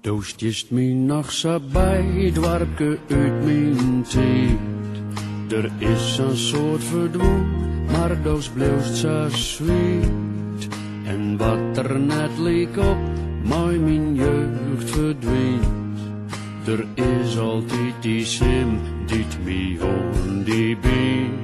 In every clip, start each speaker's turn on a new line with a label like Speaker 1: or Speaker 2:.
Speaker 1: Du stiest mij nog zo bij, dwarpke uit mijn tijd. Er is een soort verdwoen, maar dus blijft zo sweet. En wat er net leek op, mooi mijn jeugd verdwijnt. Er is altijd die sim, die mij hoorn die been.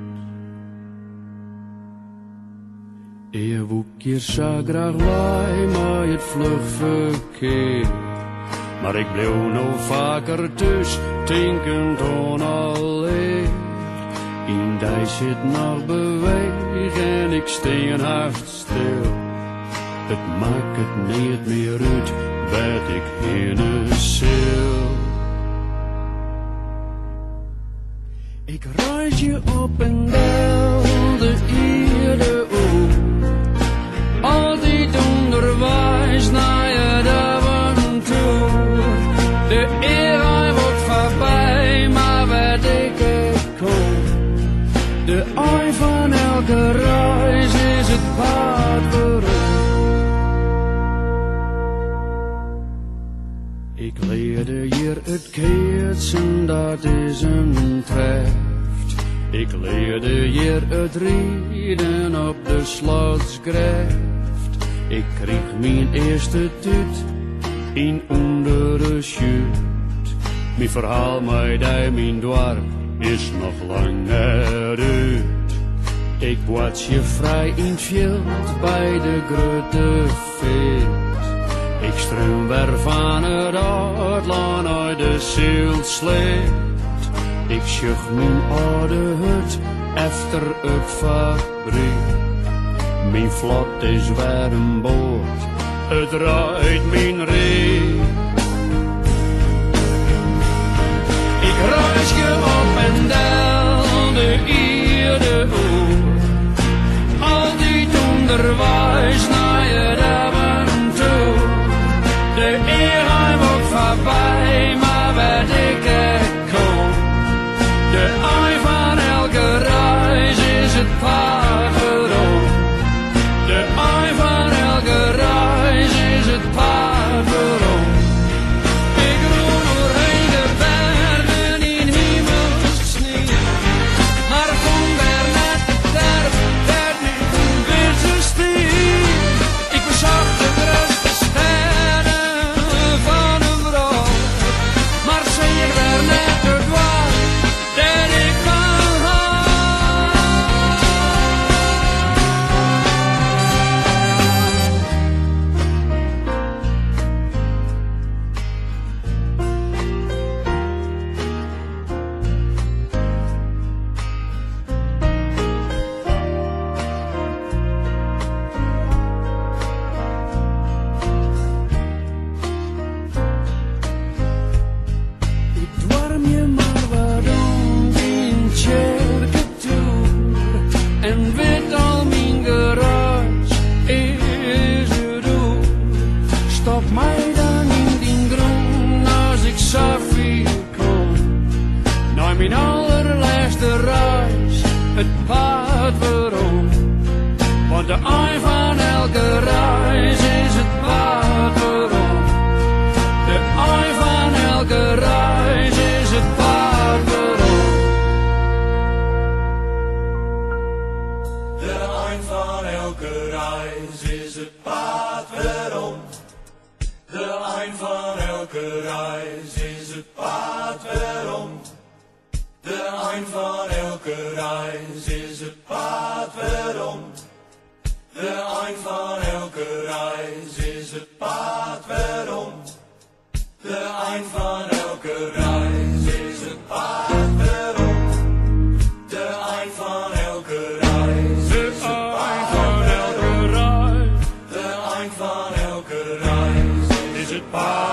Speaker 1: Ik woek hier zo graag wij, maar het vlug verkeer. Maar ik bleef nog vaker thuis, denkend aan alleen. In die zit nog beweeg en ik steen haast stil. Het maakt het niet meer uit, wat ik heen zil. Ik reis je op en down de ierde oog. Altijd onderwijs naar het avontuur. De eeuw wordt voorbij, maar wat ik kom. De ei van elke reis is het paard vooruit. Ik leerde hier het keertsen, dat is een treft. Ik leerde hier het rijden op de slotsgreft. Ik kreeg mijn eerste tut in ondere schuut. Mijn verhaal met mijn dorp is nog lang uit. Ik was je vrij in het veld bij de grote feest. Ik stroom weer van het Uitland uit de zielsleet. Ik schuch mijn oude hut efter het fabriek. Mijn vlot is weer een boot, het draait mijn reet. Ik reis je op en down de ierde oor. Altijd onderwijs naar het avontuur. De eeuw wordt voorbij, maar wat ik kom. De ei van elke reis is het paard voorop. De ei van elke reis is het paard voorop. Ik roer doorheen de bergen in hemelsneeuw. Maar kom er net de derf, dat niet weer zo stil. Ik bezag de grootste sterren van de vrouw. Maar zeer daar net de dwaas, dat ik kan gaan. Ik dwarm je maar waarom in kerketoer. En weet al mijn geruis is het door. Stop mij dan in die groen als ik Safir kom. Naar mijn allerlaatste reis, het paard waarom. Want de ei van elke reis is het paard waarom. De ei van elke reis is het paard waarom.
Speaker 2: De eind van elke reis is het paard waarom. De eind van elke reis is het paard waarom. De eind van elke reis is het paard waarom. De eind van elke reis is het paard waarom. De eind van elke reis is het paard waarom. De eind van elke reis is het paard waarom. De eind van elke reis is het paard.